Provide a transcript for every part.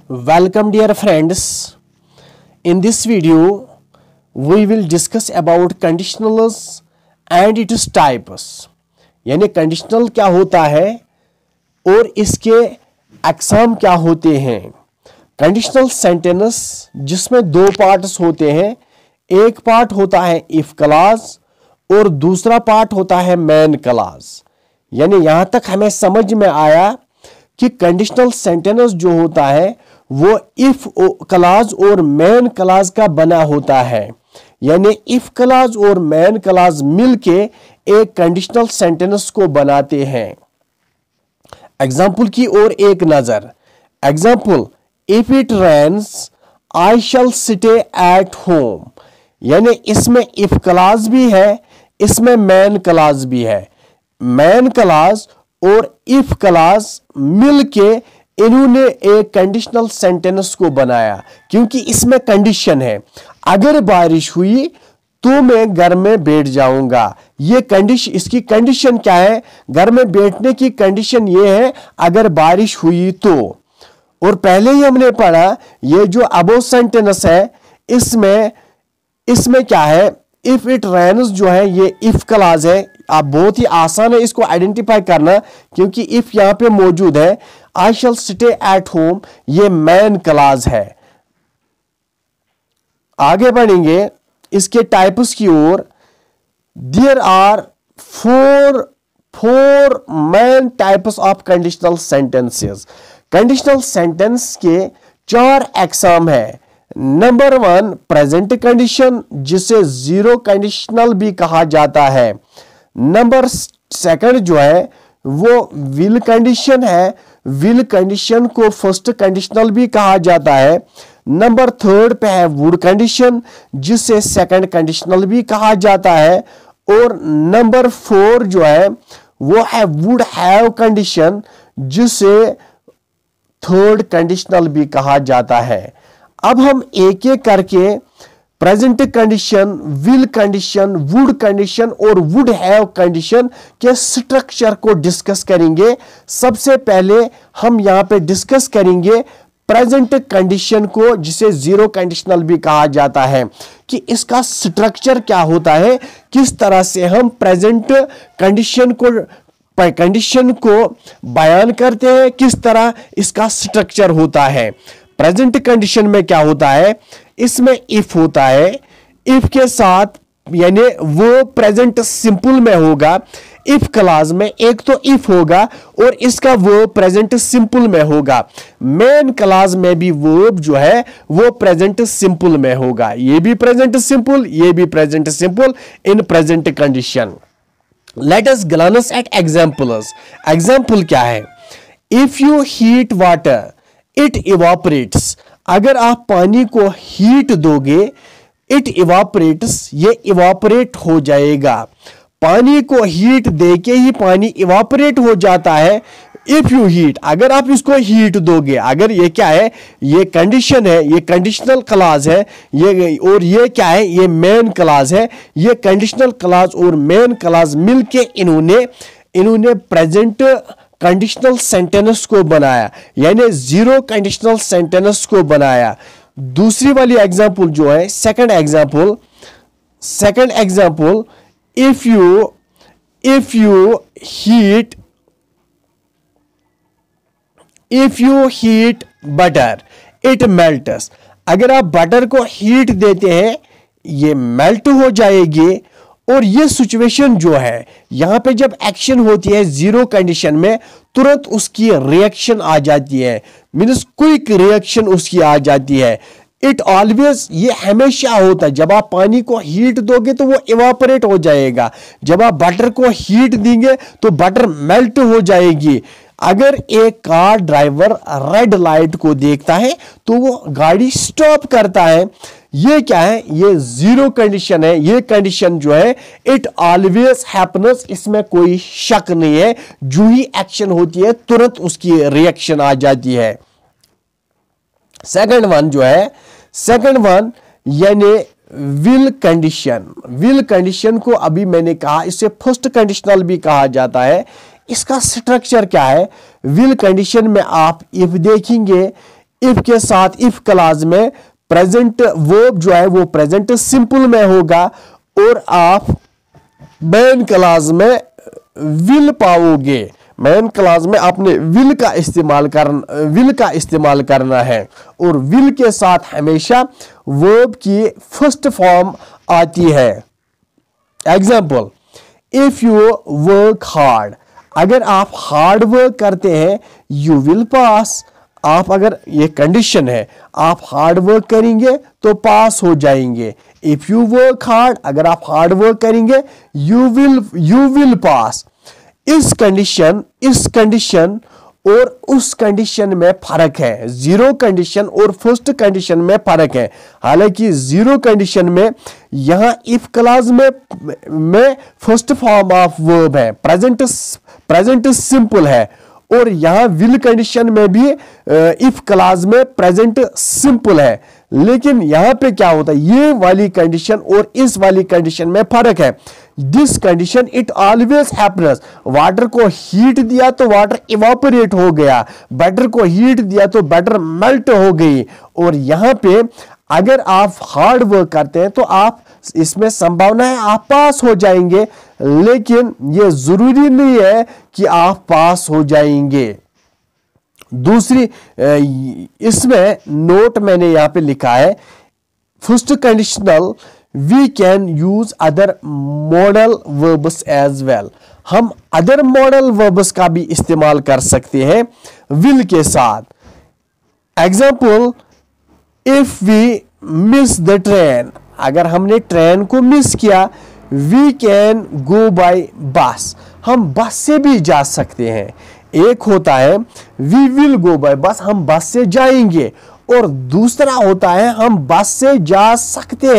Welcome dear friends. In this video we will discuss about conditionals and its types. यानी conditional क्या होता है और इसके अक़साम क्या होते हैं. कंडीशनल सेंटेंस जिसमें दो पार्ट्स होते हैं. एक पार्ट होता है इफ क्लॉज और दूसरा पार्ट होता है मेन क्लॉज. यानी यहां तक हमें समझ में आया कि कंडीशनल सेंटेंस जो होता है वो इफ क्लॉज और मेन क्लॉज का बना होता है. यानी इफ क्लॉज और मेन क्लॉज मिलके एक कंडीशनल सेंटेंस को बनाते हैं. एग्जाम्पल की ओर एक नजर. Example, if it rains I shall stay at home. यानी इसमें इफ क्लॉज भी है, इसमें मेन क्लॉज भी है. मेन क्लॉज और इफ क्लॉज मिलके इन्होंने एक कंडीशनल सेंटेंस को बनाया, क्योंकि इसमें कंडीशन है. अगर बारिश हुई तो मैं घर में बैठ जाऊंगा. ये कंडीशन, इसकी कंडीशन क्या है? घर में बैठने की कंडीशन ये है अगर बारिश हुई तो. और पहले ही हमने पढ़ा ये जो अबो सेंटेंस है इसमें क्या है? इफ इट रेन्स जो है ये इफ क्लॉज है. आप बहुत ही आसान है इसको आइडेंटिफाई करना, क्योंकि इफ यहां पे मौजूद है. I shall stay at home ये मेन क्लॉज है. आगे बढ़ेंगे इसके टाइप्स की ओर. There are four main types of conditional sentences. Conditional sentence के चार अक़साम है. नंबर 1 प्रेजेंट कंडीशन, जिसे जीरो कंडीशनल भी कहा जाता है. नंबर 2 जो है वो विल कंडीशन है. विल कंडीशन को फर्स्ट कंडीशनल भी कहा जाता है. नंबर 3 पे है वुड कंडीशन, जिसे सेकंड कंडीशनल भी कहा जाता है. और नंबर 4 जो है वो है वुड हैव कंडीशन, जिसे थर्ड कंडीशनल भी कहा जाता है. अब हम एक एक करके present condition, will condition, would condition और वुड हैव कंडीशन के स्ट्रक्चर को डिस्कस करेंगे. सबसे पहले हम यहां पे डिस्कस करेंगे प्रेजेंट कंडीशन को, जिसे जीरो कंडीशनल भी कहा जाता है, कि इसका स्ट्रक्चर क्या होता है, किस तरह से हम प्रेजेंट कंडीशन को बयान करते हैं, किस तरह इसका स्ट्रक्चर होता है. प्रेजेंट कंडीशन में क्या होता है? इसमें इफ होता है. इफ के साथ यानी वो प्रेजेंट सिंपल में होगा. इफ क्लॉज में एक तो इफ होगा और इसका वो प्रेजेंट सिंपल में होगा. मेन क्लॉज में भी वर्ब जो है वो प्रेजेंट सिंपल में होगा. ये भी प्रेजेंट सिंपल, ये भी present simple in present condition. Let us glance at examples. Example क्या है? If you heat water it evaporates. अगर आप पानी को हीट दोगे, इट इवापोरेट्स, ये इवापोरेट हो जाएगा. पानी को हीट देके ही पानी इवापोरेट हो जाता है. इफ यू हीट, अगर आप इसको हीट दोगे, अगर ये क्या है? ये कंडीशन है, ये कंडीशनल क्लॉज है. ये और ये क्या है? ये मेन क्लॉज है. ये कंडीशनल क्लॉज और मेन क्लॉज मिलके इन्होंने प्रेजेंट कंडीशनल सेंटेंस को बनाया, यानी जीरो कंडीशनल सेंटेंस को बनाया. दूसरी वाली एग्जांपल जो है second example, if you heat butter it melts. अगर आप बटर को हीट देते हैं ये मेल्ट हो जाएगी. और ये सिचुएशन जो है यहां पे जब एक्शन होती है जीरो कंडीशन में, तुरंत उसकी रिएक्शन आ जाती है, मींस क्विक रिएक्शन उसकी आ जाती है. इट ऑलवेज, ये हमेशा होता है. जब आप पानी को हीट दोगे तो वो इवापोरेट हो जाएगा. जब आप बटर को हीट देंगे तो बटर मेल्ट हो जाएगी. अगर एक कार ड्राइवर रेड लाइट को देखता है तो वो गाड़ी स्टॉप करता है. ये क्या है? ये जीरो कंडीशन है. ये कंडीशन जो है इट ऑलवेज हैपन्स, इसमें कोई शक नहीं है. जो ही एक्शन होती है तुरंत उसकी रिएक्शन आ जाती है. सेकंड वन जो है, सेकंड वन यानी विल कंडीशन. विल कंडीशन को अभी मैंने कहा इसे फर्स्ट कंडीशनल भी कहा जाता है. इसका स्ट्रक्चर क्या है? विल कंडीशन में आप इफ देखेंगे, इफ के साथ इफ क्लास में प्रेजेंट वर्ब जो है वो प्रेजेंट सिंपल में होगा और आप मेन क्लास में विल पाओगे। मेन क्लास में आपने विल का इस्तेमाल करना है और विल के साथ हमेशा वर्ब की फर्स्ट फॉर्म आती है। Example, if you work hard, अगर आप हार्ड वर्क करते हैं यू विल पास। आप अगर ये कंडीशन है, आप हार्ड वर्क करेंगे तो पास हो जाएंगे। इफ यू वर्क हार्ड, अगर आप हार्ड वर्क करेंगे यू विल पास। इस कंडीशन और उस कंडीशन में फर्क है। जीरो कंडीशन और फर्स्ट कंडीशन में फर्क है। हालांकि जीरो कंडीशन में यहां इफ क्लास में फर्स्ट फॉर्म ऑफ वर्ब है, प्रेजेंट सिंपल है, और यहां विल कंडीशन में भी इफ क्लास में प्रेजेंट सिंपल है। लेकिन यहां पे क्या होता है, ये वाली कंडीशन और इस वाली कंडीशन में फर्क है। This condition it always happens. Water को हीट दिया तो वाटर इवापोरेट हो गया, बैटर को हीट दिया तो बैटर मेल्ट हो गई। और यहां पे अगर आप हार्ड वर्क करते हैं तो आप इसमें संभावना है आप पास हो जाएंगे, लेकिन यह जरूरी नहीं है कि आप पास हो जाएंगे। दूसरी इसमें नोट मैंने यहां पे लिखा है, first conditional we can use other modal verbs as well. हम अदर मॉडल वर्ब्स का भी इस्तेमाल कर सकते हैं विल के साथ। Example, if we miss the train, अगर हमने ट्रेन को मिस किया वी कैन गो बाय बस, हम बस से भी जा सकते हैं। एक होता है वी विल गो बाय बस, हम बस से जाएंगे, और दूसरा होता है हम बस से जा सकते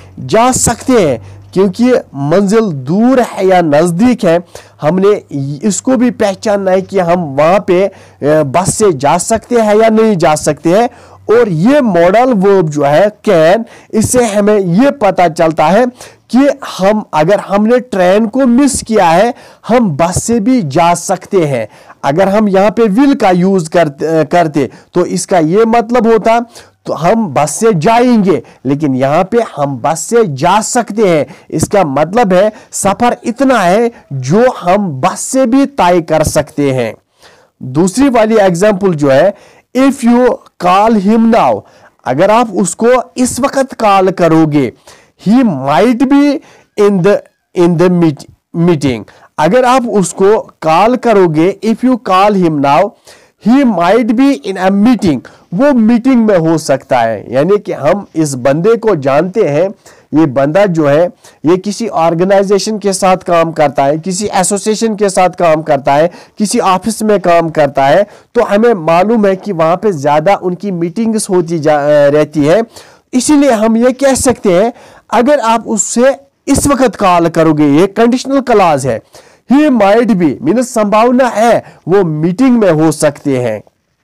हैं क्योंकि मंजिल दूर है या नजदीक है, हमने इसको भी पहचानना है कि हम वहां पे बस से जा सकते हैं या नहीं जा सकते हैं। और ये मॉडल वर्ब जो है कैन, इससे हमें ये पता चलता है कि अगर हमने ट्रेन को मिस किया है हम बस से भी जा सकते हैं। अगर हम यहाँ पे विल का यूज करते तो इसका ये मतलब होता तो हम बस से जाएंगे, लेकिन यहाँ पे हम बस से जा सकते हैं। इसका मतलब है सफर इतना है जो हम बस से भी तय कर सकते हैं। दूसरी वाली एग्जाम्पल जो है, if you call him now, अगर आप उसको इस वक्त कॉल करोगे, he might be in the meeting, अगर आप उसको कॉल करोगे, if you call him now he might be in a meeting, वो मीटिंग में हो सकता है। यानी कि हम इस बंदे को जानते हैं, ये बंदा जो है ये किसी ऑर्गेनाइजेशन के साथ काम करता है, किसी एसोसिएशन के साथ काम करता है, किसी ऑफिस में काम करता है, तो हमें मालूम है कि वहां पे ज्यादा उनकी मीटिंग्स होती रहती है। इसीलिए हम ये कह सकते हैं अगर आप उससे इस वक्त कॉल करोगे, ये कंडीशनल क्लॉज है, ही माइट बी मीन संभावना है वो मीटिंग में हो सकते हैं।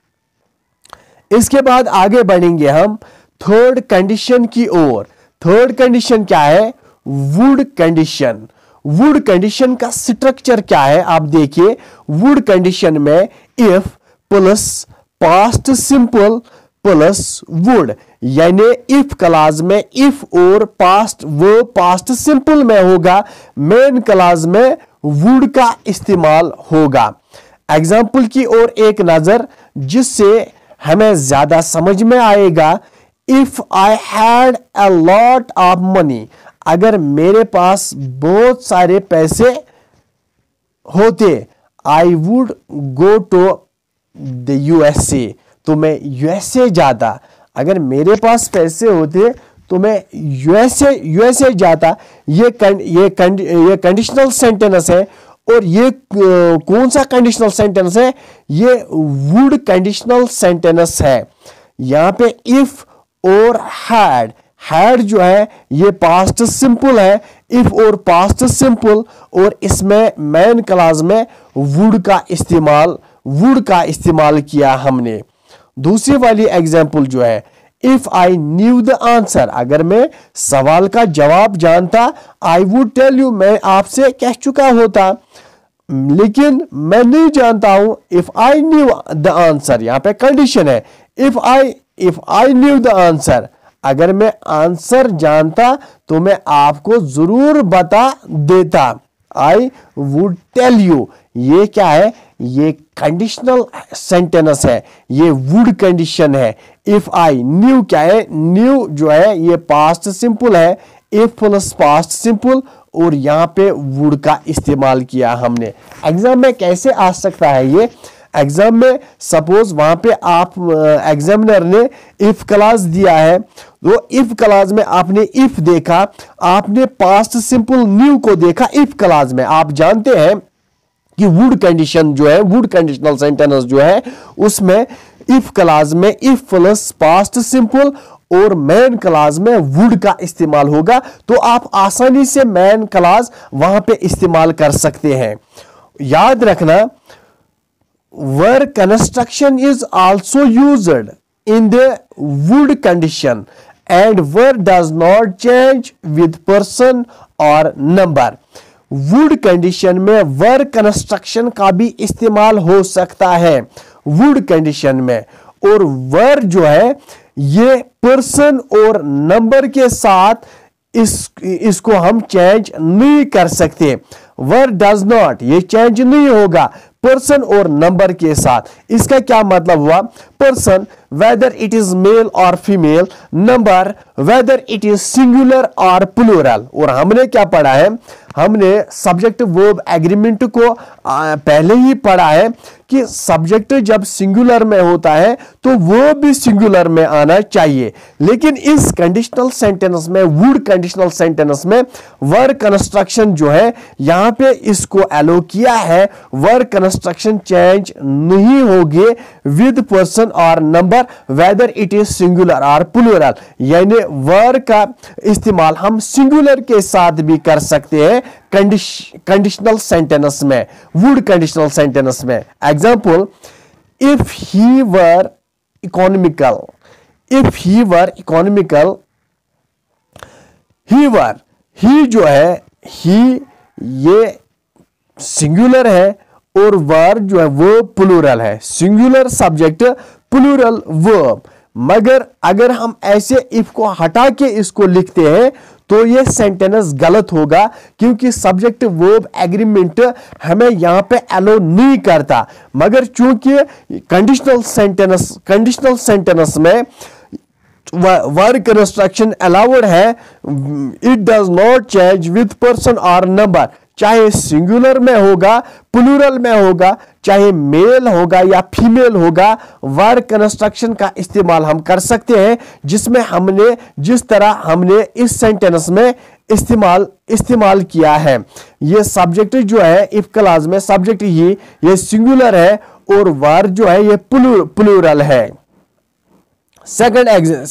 इसके बाद आगे बढ़ेंगे हम थर्ड कंडीशन की ओर। थर्ड कंडीशन क्या है, वुड कंडीशन। वुड कंडीशन का स्ट्रक्चर क्या है आप देखिए, वुड कंडीशन में if plus past simple plus would, यानी इफ क्लास में इफ और पास्ट वो पास्ट सिंपल में होगा, मेन क्लास में वुड का इस्तेमाल होगा। एग्जाम्पल की ओर एक नजर जिससे हमें ज्यादा समझ में आएगा, if I had a lot of money, अगर मेरे पास बहुत सारे पैसे होते, I would go to the USA, तो मैं यूएसए जाता। अगर मेरे पास पैसे होते तो मैं यूएसए जाता। ये कंडीशनल सेंटेंस है, और ये कौन सा कंडीशनल सेंटेंस है, ये वुड कंडीशनल सेंटेंस है। यहां पे इफ और हैड जो है ये पास्ट सिंपल है, इफ और पास्ट सिंपल, और इसमें मेन क्लॉज में वुड का इस्तेमाल किया हमने। दूसरी वाली एग्जाम्पल जो है, if I knew the answer, अगर मैं सवाल का जवाब जानता, आई वुड टेल यू, मैं आपसे कह चुका होता, लेकिन मैं नहीं जानता हूं। If I knew the answer, यहां पे कंडीशन है, if I knew the answer, अगर मैं आंसर जानता तो मैं आपको जरूर बता देता। आई वुड टेल यू, ये क्या है? ये कंडीशनल सेंटेंस है, ये वुड कंडीशन है। इफ आई न्यू क्या है? न्यू जो है ये पास्ट सिंपल है, इफ प्लस पास्ट सिंपल, और यहां पे वुड का इस्तेमाल किया हमने। एग्जाम में कैसे आ सकता है ये? एग्जाम में सपोज वहां पे आप एग्जामिनर ने इफ क्लास दिया है, तो इफ क्लास में आपने इफ देखा, आपने पास्ट सिंपल न्यू को देखा इफ क्लास में। आप जानते हैं कि वुड कंडीशन जो है, वुड कंडीशनल सेंटेंस जो है, उसमें इफ क्लास में इफ प्लस पास्ट सिंपल और मैन क्लास में वुड का इस्तेमाल होगा, तो आप आसानी से मैन क्लास वहां पे इस्तेमाल कर सकते हैं। याद रखना, where construction is also used in the wood condition and where does not change with person or number। Would condition में वर कंस्ट्रक्शन का भी इस्तेमाल हो सकता है वुड कंडीशन में, और वर जो है ये पर्सन और नंबर के साथ इसको हम चेंज नहीं कर सकते। वर डज नॉट, ये चेंज नहीं होगा पर्सन और नंबर के साथ। इसका क्या मतलब हुआ? Person whether it is male और female, number whether it is singular और प्लूरल। और हमने क्या पढ़ा है? हमने सब्जेक्ट वर्ब एग्रीमेंट को पहले ही पढ़ा है कि सब्जेक्ट जब सिंगुलर में होता है तो वो भी सिंगुलर में आना चाहिए। लेकिन इस कंडीशनल सेंटेंस में, वुड कंडीशनल सेंटेंस में, वर कंस्ट्रक्शन जो है यहां पे इसको एलो किया है, वर कंस्ट्रक्शन चेंज नहीं होगी विद पर्सन और number whether it is singular और प्लूरल। यानी वर का इस्तेमाल हम सिंगुलर के साथ भी कर सकते हैं कंडीशनल सेंटेंस में, वुड कंडीशनल सेंटेंस में। Example, if he were economical, if he were economical, he were, he जो है, ही ये सिंगुलर है और वर जो है वो प्लूरल है। Singular subject, plural verb. मगर अगर हम ऐसे इफ को हटा के इसको लिखते हैं तो ये सेंटेंस गलत होगा, क्योंकि सब्जेक्ट वर्ब एग्रीमेंट हमें यहां पे अलो नहीं करता। मगर चूंकि कंडीशनल सेंटेंस में वर्ब कंस्ट्रक्शन अलाउड है, it does not change with person और नंबर। चाहे सिंगुलर में होगा, प्लूरल में होगा, चाहे मेल होगा या फीमेल होगा, वर्ब कंस्ट्रक्शन का इस्तेमाल हम कर सकते हैं, जिसमें हमने जिस तरह हमने इस सेंटेंस में इस्तेमाल किया है। ये सब्जेक्ट जो है इफ क्लास में, सब्जेक्ट ही ये सिंगुलर है और वर्ब जो है ये प्लूरल है। Second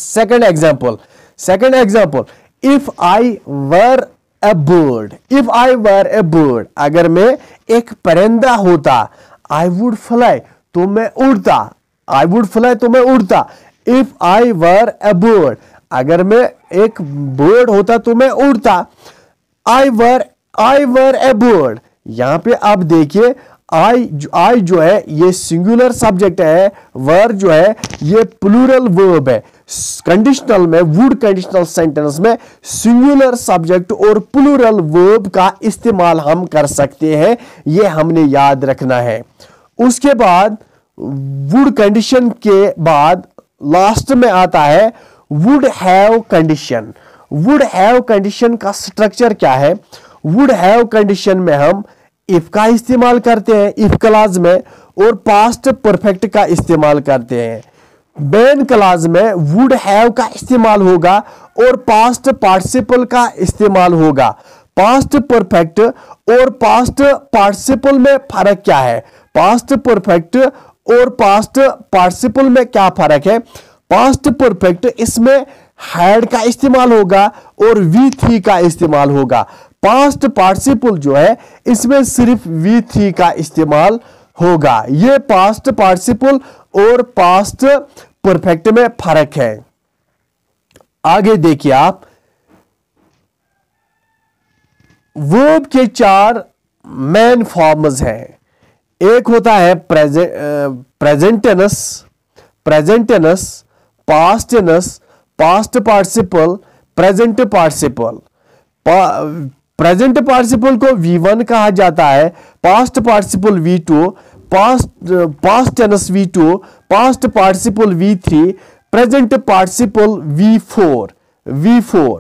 example, if I were a bird, if I were a bird, अगर मैं एक परिंदा होता, I would fly, तो मैं उड़ता, I would fly, तो मैं उड़ता। If I were a bird, अगर मैं एक बर्ड होता तो मैं उड़ता। I were a bird, यहां पे आप देखिए आई जो है ये सिंगुलर सब्जेक्ट है, वर जो है ये प्लूरल वर्ब है। कंडीशनल में, वुड कंडीशनल सेंटेंस में सिंगुलर सब्जेक्ट और प्लूरल वर्ब का इस्तेमाल हम कर सकते हैं, ये हमने याद रखना है। उसके बाद वुड कंडीशन के बाद लास्ट में आता है would have condition. Would have condition का स्ट्रक्चर क्या है? वुड हैव कंडीशन में हम इफ का इस्तेमाल करते हैं इफ क्लास में, और पास्ट परफेक्ट का इस्तेमाल करते हैं। मैन क्लास में वुड हैव का इस्तेमाल होगा और पास्ट पार्टिसिपल का इस्तेमाल होगा। पास्ट परफेक्ट और पास्ट पार्टिसिपल में फर्क क्या है? पास्ट परफेक्ट और पास्ट पार्टिसिपल में क्या फर्क है? पास्ट परफेक्ट इसमें हैड का इस्तेमाल होगा और वी थी का इस्तेमाल होगा। पास्ट पार्टिसिपल जो है इसमें सिर्फ वी थी का इस्तेमाल होगा। ये पास्ट पार्टिसिपल और पास्ट परफेक्ट में फर्क है। आगे देखिए आप, वर्ब के 4 मेन फॉर्म्स हैं। एक होता है present tense, present tense, past tense, past participle, present participle. Present participle को V1 कहा जाता है, past participle V2, past tense V2, past participle V3, present participle V4।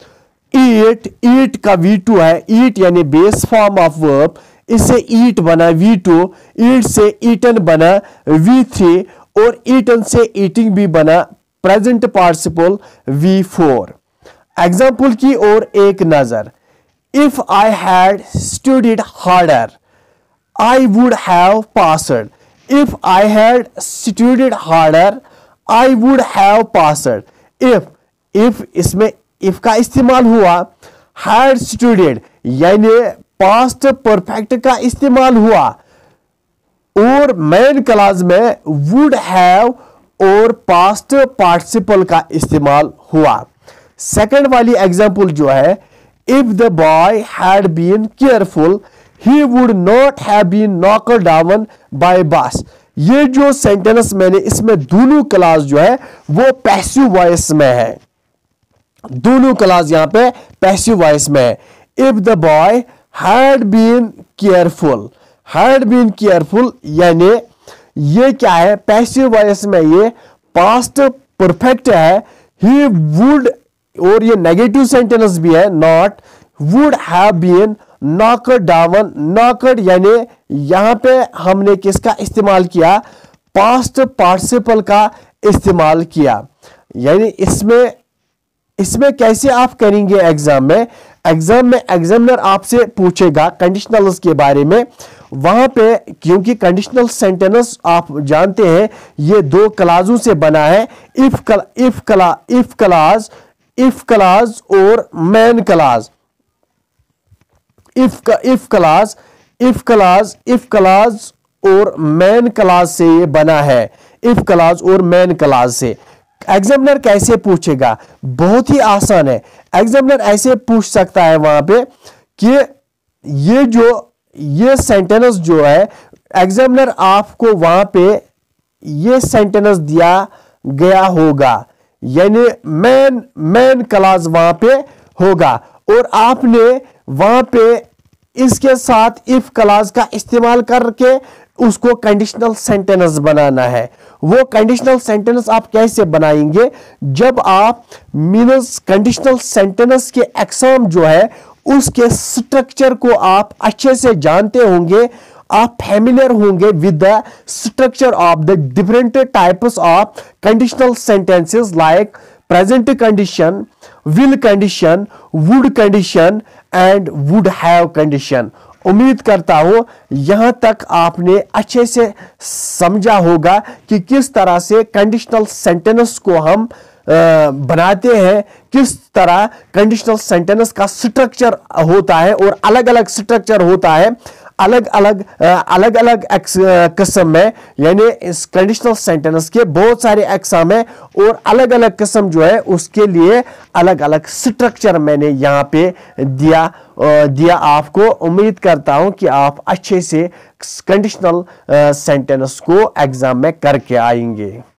Eat का V2 है, ईट यानी बेस फॉर्म ऑफ वर्ब, इससे ईट बना V2, ईट से ईटन बना V3 और ईटन से ईटिंग भी बना प्रेजेंट पार्टिसिपल V4। एग्जाम्पल की ओर एक नजर। If I had studied harder I would have passed. If I had studied harder I would have passed. If इसमें इफ का इस्तेमाल हुआ, हैड स्टडीड यानी पास्ट परफेक्ट का इस्तेमाल हुआ, और मेन क्लॉज में वुड हैव और पास्ट पार्टिसिपल का इस्तेमाल हुआ। सेकंड वाली एग्जांपल जो है, if the boy had been careful he would not have been knocked down by bus. ये जो सेंटेंस मैंने इसमें दोनों क्लॉज जो है वो पैसिव वॉइस में है, दोनों क्लॉज यहां पे पैसिव वॉइस में है। If the boy had been careful, had been careful यानी ये क्या है, पैसिव वॉइस में ये पास्ट परफेक्ट है। ही वुड और ये नेगेटिव सेंटेंस भी है, not, would have been knocked down. Knocked यानी यहां पे हमने किसका इस्तेमाल किया, पास्ट पार्टिसिपल का इस्तेमाल किया। यानी इसमें कैसे आप करेंगे एग्जाम में एग्जामिनर आपसे पूछेगा कंडीशनल्स के बारे में। वहां पे क्योंकि कंडीशनल सेंटेंस आप जानते हैं ये दो क्लॉजों से बना है, इफ क्लॉज और मेन क्लॉज। इफ क्लॉज और मेन क्लॉज से ये बना है, इफ क्लॉज और मेन क्लॉज से। एग्जामिनर कैसे पूछेगा, बहुत ही आसान है। एग्जामिनर ऐसे पूछ सकता है वहां पे कि ये सेंटेंस जो है, एग्जामिनर आपको वहां पे ये सेंटेंस दिया गया होगा, यानी मेन क्लॉज वहां पे होगा, और आपने वहां पे इसके साथ इफ क्लॉज का इस्तेमाल करके उसको कंडीशनल सेंटेंस बनाना है। वो कंडीशनल सेंटेंस आप कैसे बनाएंगे, जब आप मीन्स कंडीशनल सेंटेंस के एग्जाम जो है उसके स्ट्रक्चर को आप अच्छे से जानते होंगे, आप फैमिलियर होंगे with the structure of the different types of conditional sentences like present condition, will condition, would condition and would have condition. उम्मीद करता हूं यहां तक आपने अच्छे से समझा होगा कि किस तरह से कंडीशनल सेंटेंस को हम बनाते हैं, किस तरह कंडीशनल सेंटेंस का स्ट्रक्चर होता है, और अलग अलग स्ट्रक्चर होता है अलग अलग किस्म में। यानी इस कंडीशनल सेंटेंस के बहुत सारे अक़साम है और अलग अलग किस्म जो है उसके लिए अलग अलग स्ट्रक्चर मैंने यहाँ पे दिया आपको। उम्मीद करता हूं कि आप अच्छे से कंडीशनल सेंटेंस को एग्जाम में करके आएंगे।